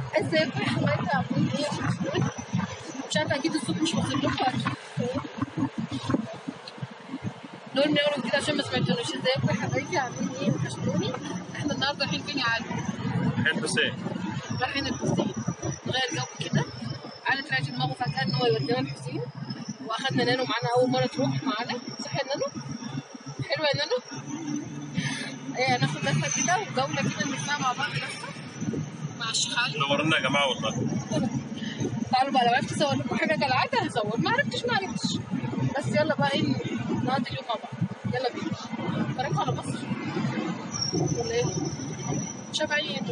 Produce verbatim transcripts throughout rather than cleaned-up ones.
ازيكم يا حبايبي عاملين ايه؟ مش عارفه اكيد الصوت مش واصل لكم اكيد. نقول نقول كده عشان ما سمعتونيش. ازيكم يا حبايبي عاملين ايه؟ وحشتوني. احنا النهارده رايحين فين يا علي؟ رايحين الحسين. رايحين الحسين نغير جو كده. علي طلع في دماغه فجأة ان هو يودينا الحسين، واخدنا نانو معانا اول مرة تروح معانا. صح يا نانو؟ حلوة يا نانو؟ ايه هناخد لفة كده وجولة كده نلفها مع بعض لفة مع الشيخ علي. نورنا يا جماعه والله. تعالوا بقى، لو عرفت اصور لكم حاجة كالعادة هصور، ما عرفتش ما عرفتش. بس يلا بقى ايه نقضي اليوم مع بعض. يلا بينا. فرقوا على مصر ولا ايه؟ شافعين انتوا.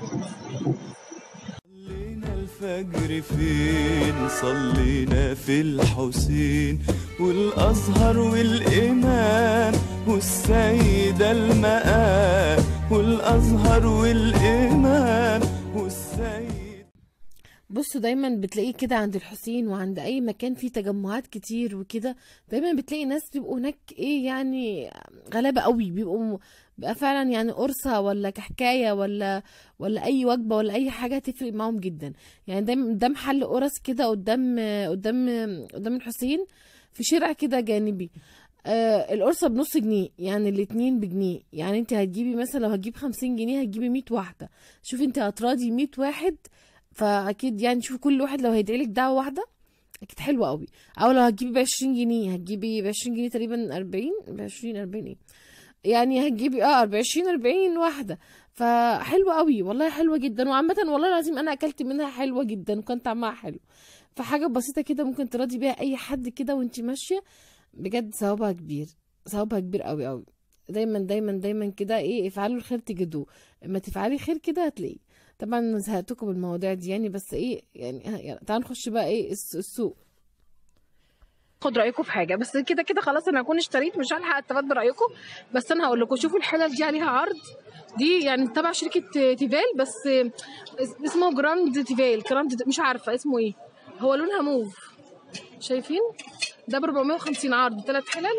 صلينا الفجر فين؟ صلينا في الحسين والأزهر والإمام والسيدة المقام، والأزهر والإمام والسيدة. بصوا دايما بتلاقيه كده عند الحسين وعند اي مكان فيه تجمعات كتير وكده، دايما بتلاقي ناس بيبقوا هناك ايه يعني غلابة قوي، بيبقوا م- بقى فعلا يعني قرصة ولا كحكاية ولا ولا اي وجبة ولا اي حاجة تفرق معاهم جدا. يعني ده ده محل قرص كده قدام قدام قدام الحسين في شارع كده جانبي. آه القرصة بنص جنيه، يعني الاتنين بجنيه. يعني انت هتجيبي مثلا لو هتجيب خمسين جنيه هتجيبي مية واحدة. شوفي انت هتراضي مية واحد، فاكيد يعني شوف كل واحد لو هيدعيلك دعوه واحده اكيد حلوه قوي. او لو هتجيبي ب عشرين جنيه هتجيبي ب عشرين جنيه تقريبا اربعين، ب عشرين اربعين ايه يعني هتجيبي اه ب عشرين اربعين واحده. فحلوه قوي والله، حلوه جدا. وعامه والله العظيم انا اكلت منها حلوه جدا وكان طعمها حلو. فحاجه بسيطه كده ممكن تراضي بيها اي حد كده وانت ماشيه، بجد ثوابها كبير، ثوابها كبير قوي قوي. دايما دايما دايما كده ايه، افعلوا الخير تجدوه. اما تفعلي خير كده هتلاقيه. طبعا زهقتكم بالمواضيع دي يعني، بس ايه يعني, يعني تعالوا نخش بقى ايه الس- السوق. خد رايكم في حاجه، بس كده كده خلاص انا هكون اشتريت، مش هلحق استفاد برايكم. بس انا هقول لكم شوفوا الحلل دي عليها عرض. دي يعني تبع شركه تيفال، بس اسمه جراند تيفال، جراند مش عارفه اسمه ايه. هو لونها موف، شايفين؟ ده ب اربعمية وخمسين عرض، ثلاث حلل.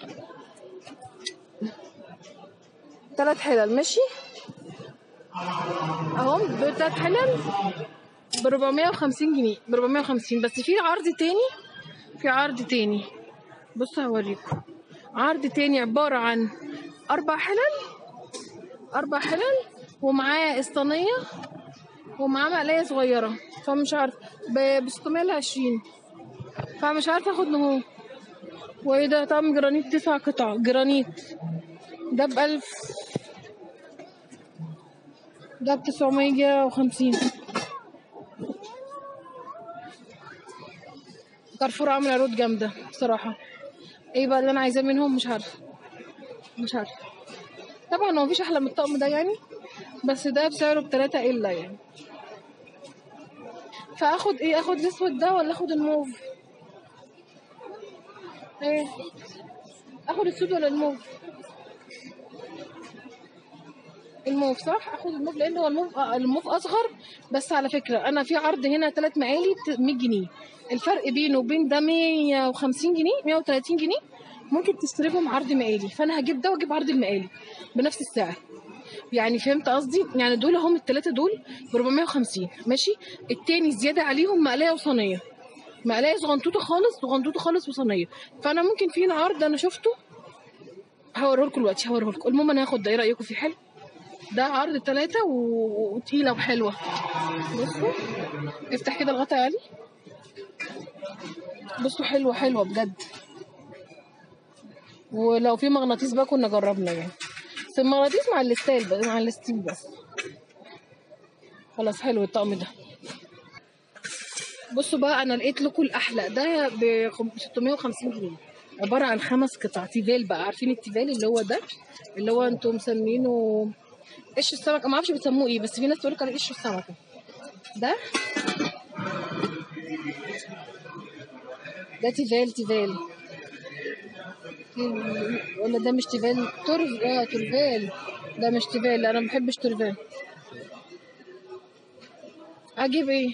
ثلاث حلل ماشي اهم، دول ثلاث حلل ب اربعمية وخمسين جنيه، ب اربعمية وخمسين. بس في عرض تاني، في عرض تاني بصوا هوريكم. عرض تاني عبارة عن أربع حلل، أربع حلل ومعاه الصينية ومعاه مقلاية صغيرة. فمش عارفة ب ستمية وعشرين، فمش عارفة اخد نهو. وايه ده؟ طقم جرانيت تسع قطع جرانيت، ده بألف، ده بتسعمية وخمسين. كارفور عامل عروض جامدة بصراحة. ايه بقى اللي انا عايزاه منهم؟ مش عارفة، مش عارفة. طبعا هو مفيش احلى من الطقم ده يعني، بس ده بسعره بتلاتة الا يعني. فاخد ايه؟ اخد الاسود ده ولا اخد الموف؟ ايه اخد السود ولا الموف؟ الموف صح، اخد الموف لان هو الموف آه، الموف اصغر. بس على فكره انا في عرض هنا ثلاث مقالي مية جنيه، الفرق بينه وبين ده مية وخمسين جنيه، مية وتلاتين جنيه. ممكن تستلفهم عرض مقالي، فانا هجيب ده واجيب عرض المقالي بنفس السعر. يعني فهمت قصدي؟ يعني دول هم الثلاثه دول ب اربعمية وخمسين ماشي. التاني زياده عليهم مقلايه وصينيه، مقلايه صغنطوطه خالص، صغنطوطه خالص وصينيه. فانا ممكن في عرض انا شفته هوريه لكم دلوقتي، هوريه لكم. المهم انا هاخد ده، ايه رايكم فيه؟ حلو ده عرض ثلاثة وتقيلة وحلوة. بصوا افتح كده الغطا يا علي، بصوا حلوة حلوة بجد. ولو في مغناطيس بقى كنا جربنا يعني، بس المغناطيس مع الستايل بس، مع الستيل بس. خلاص حلو الطقم ده. بصوا بقى انا لقيت لكم الاحلى ده ب ستمية وخمسين جنيه، عبارة عن خمس قطع تيفال بقى. عارفين التيفال اللي هو ده، اللي هو انتم مسمينه قش السمكة، ما اعرفش بتسموه ايه، بس في ناس تقول لك عليه قش السمكة. ده ده تيفال، تيفال ولا ده مش تيفال؟ ترف اه ترفال. ده مش تيفال، انا ما بحبش ترفال. اجيب ايه؟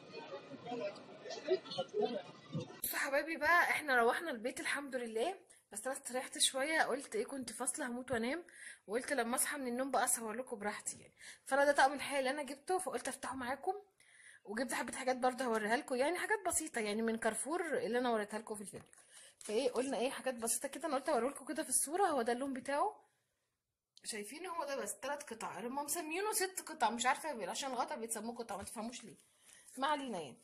بصوا حبايبي بقى احنا روحنا البيت الحمد لله. بس انا استريحت شويه، قلت ايه كنت فاصله هموت وانام، وقلت لما اصحى من النوم بقى اصور لكم براحتي يعني. فانا ده طقم الحقيقي اللي انا جبته، فقلت افتحه معاكم. وجبت حبه حاجات برضه هوريها لكم، يعني حاجات بسيطه يعني من كارفور اللي انا وريتها لكم في الفيديو. فايه قلنا ايه حاجات بسيطه كده، انا قلت اوريه لكم كده في الصوره. هو ده اللون بتاعه، شايفين؟ هو ده بس ثلاث قطع، هم مسمينه ست قطع مش عارفه عشان الغطا بيتسموه قطع، ما تفهموش ليه، ما علينا يعني.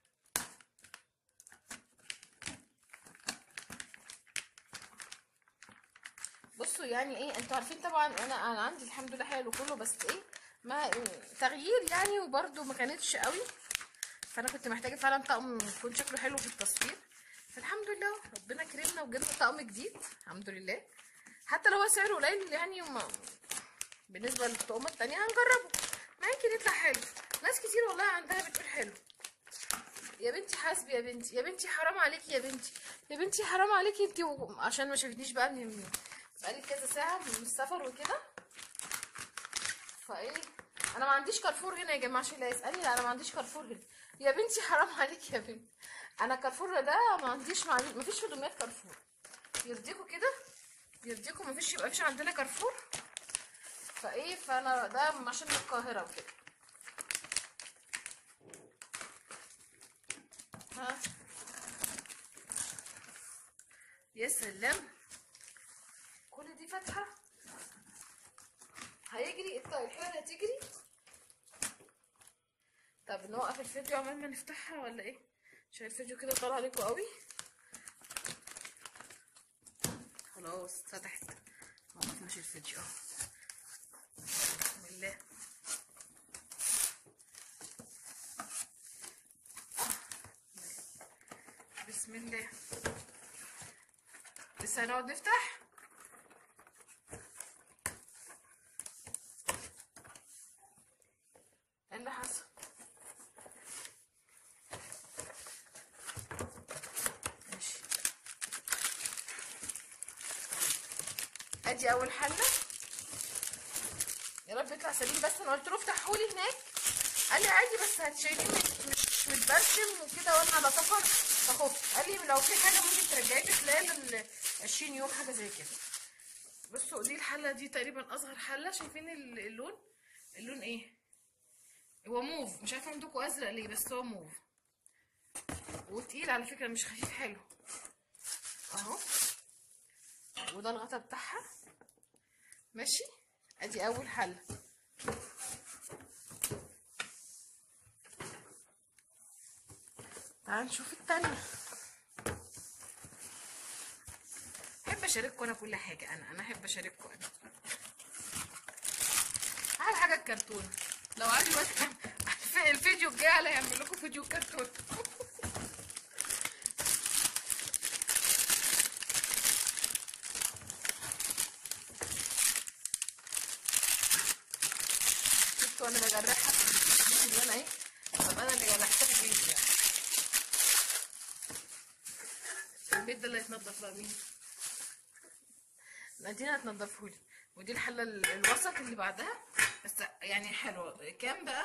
بصوا يعني ايه، انتوا عارفين طبعا انا انا عندي الحمد لله حلو كله، بس ايه ما تغيير يعني، وبرده ما كانتش قوي. فانا كنت محتاجه فعلا طقم يكون شكله حلو في التصوير. فالحمد لله ربنا كرمنا وجبنا طقم جديد الحمد لله. حتى لو هو سعره قليل يعني، وما بالنسبه للطقمه التانيه هنجربه، ما يمكن يطلع حلو. ناس كتير والله عندها بتقول حلو. يا بنتي حاسبي يا بنتي، يا بنتي حرام عليكي يا بنتي، يا بنتي حرام عليكي انتي و... عشان ما شافتنيش بقى من بقالي كذا ساعه من السفر وكده. فايه انا ما عنديش كارفور هنا يا جماعه، عشان لا يسالني، لا انا ما عنديش كارفور هنا. يا بنتي حرام عليكي يا بنتي، انا كارفور ده ما عنديش، ما فيش في دمياط كارفور. يرضيكوا كده، يرضيكوا ما فيش، يبقى فيش عندنا كارفور. فايه فانا ده عشان القاهره وكده. ها يا سلام، كل دي فاتحه، هيجري الحيوان هتجري. طب نوقف الفيديو عمال ما نفتحها ولا ايه؟ عشان الفيديو كده طالع عليكم قوي. خلاص فتحت، ما وقفناش الفيديو اهو. بسم الله، بسم الله، لسه هنقعد نفتح. ايه اللي حصل؟ ماشي، ادي اول حله. يا رب يطلع سليم. بس انا قلت له افتحهولي هناك، قال لي عادي بس هتشيليه مش متبرشم وكده وانا على سفر، فخفت. قال لي لو في حاجه ممكن ترجعيه في خلال عشرين يوم حاجه زي كده. بصوا دي الحله دي تقريبا اصغر حله. شايفين اللون؟ اللون ايه؟ هو موف، مش عارفه عندكم ازرق ليه، بس هو موف وتقيل على فكره، مش خفيف، حلو اهو. وده الغطا بتاعها ماشي. ادي اول حله. تعال نشوف التانية. احب اشارككم انا كل حاجه، انا انا احب اشارككم انا. احلى حاجه الكرتون. لو عندي وقت في الفيديو الجاي على هيعمل لكم فيديو كرتون. شفتوا انا بجرحها ان انا ايه، طب انا اللي جرحتها في ايدي يعني. البيت ده اللي هيتنضف بقى مين؟ نادينا هتنضفهولي. ودي الحله الوسط اللي بعدها، بس يعني حلوه. كام بقى؟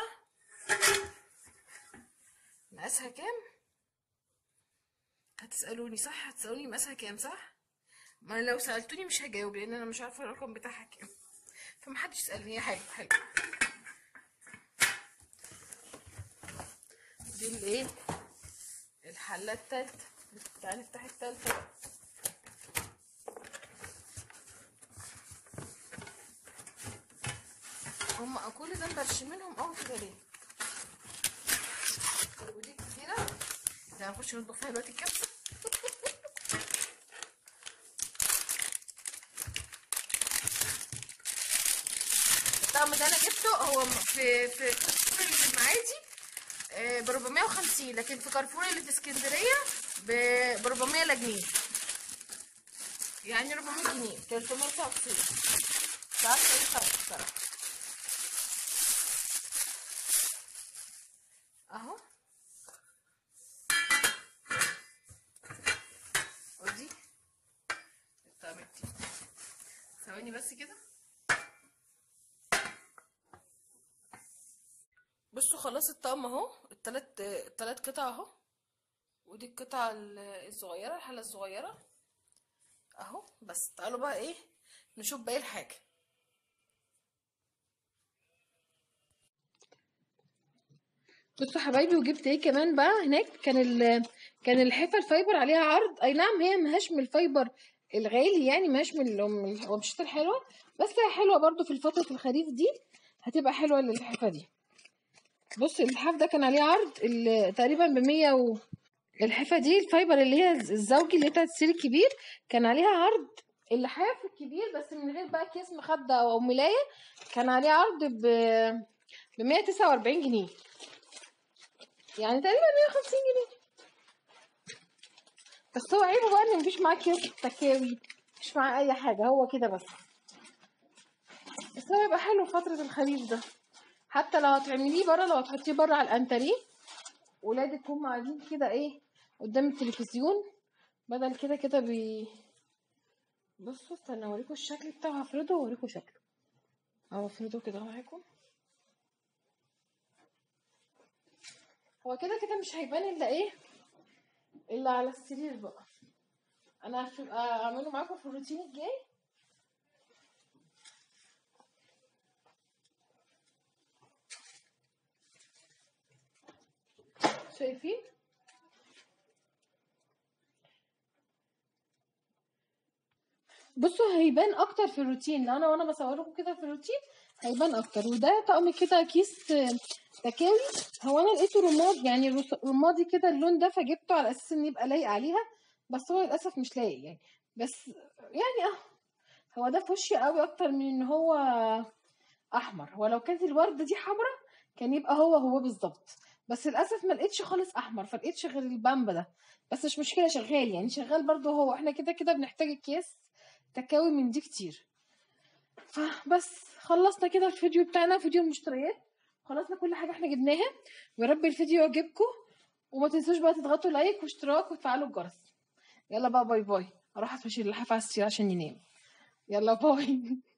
مقاسها كام؟ هتسالوني صح؟ هتسالوني مقاسها كام صح؟ ما لو سالتوني مش هجاوب، لان انا مش عارفه الرقم بتاعها كام، فمحدش يسالني. هي حلوه حلوه. دي الايه؟ الحله التالتة. تعالي نفتح التالتة بقى. هما كل ده مبرشمينهم قوي كده ليه؟ ودي كتيرة. ده هنخش نطبخ فيها دلوقتي الكبسة. الطقم ده انا جبته هو في في كارفور اللي في المعادي ب أربعمية وخمسين، لكن في كارفور اللي في اسكندرية ب أربعمية جنيه، يعني أربعمية جنيه، تلتمية وتسعة وتسعين. مش عارفة ايه الفرق بصراحة. اهو. ودي الطقم دي. ثواني بس كده. بصوا خلاص الطقم اهو، التلات التلات قطع اهو. ودي القطعة الصغيرة، الحلة الصغيرة اهو. بس تعالوا بقى ايه نشوف باقي الحاجه. بصوا حبايبي، وجبت ايه كمان بقى هناك. كان ال كان الحفا الفايبر عليها عرض. اي نعم هي مهاش من الفايبر الغالي، يعني مهاش من ال- من القماشات الحلوه، بس هي حلوه برضو في فتره الخريف دي، هتبقى حلوه للحفا دي. بص اللحاف ده كان عليه عرض ال- تقريبا بمية و... الحفا دي الفايبر اللي هي الزوجي اللي هي بتاعت السير الكبير، كان عليها عرض. اللحاف الكبير بس من غير بقى كيس مخدة او ملاية، كان عليه عرض ب ب مية وتسعة وأربعين جنيه، يعني تقريبا مية وخمسين جنيه. بس هو عيبه بقى ان مفيش معاه كيس تكاوي، مفيش معاه اي حاجة، هو كده بس. بس هو يبقى حلو فترة الخريف ده، حتى لو هتعمليه بره، لو هتحطيه بره على الانتريه، ولادك هم قاعدين كده ايه قدام التلفزيون، بدل كده كده بي بصوا استنى اوريكم الشكل بتاعه، هفرده واوريكم شكله. اهو افرده كده معاكم. هو كده كده مش هيبان الا ايه الا على السرير بقى. انا هبقى اعمله معاكم في الروتين الجاي. شايفين؟ بصوا هيبان اكتر في الروتين، لو انا وانا بصور لكم كده في الروتين هيبان اكتر. وده طقم كده كيس تكاوي، هو انا لقيته رماد، يعني رص- رمادي كده اللون ده، فجبته على اساس ان يبقى لايق عليها، بس هو للاسف مش لايق يعني. بس يعني اه هو ده فوشيا قوي اكتر من ان هو احمر. هو لو كانت الورده دي حمراء كان يبقى هو هو بالظبط، بس للاسف ما لقيتش خالص احمر، فلقيتش غير البامبا ده. بس مش مشكله، شغال يعني، شغال برضو. هو احنا كده كده بنحتاج اكياس تكاوي من دي كتير. فبس خلصنا كده الفيديو بتاعنا، فيديو المشتريات، خلصنا كل حاجه احنا جبناها. ويا رب الفيديو يعجبكم، وما تنسوش بقى تضغطوا لايك واشتراك وتفعلوا الجرس. يلا بقى باي باي، اروح افشي اللحاف على السرير عشان ينام. يلا باي.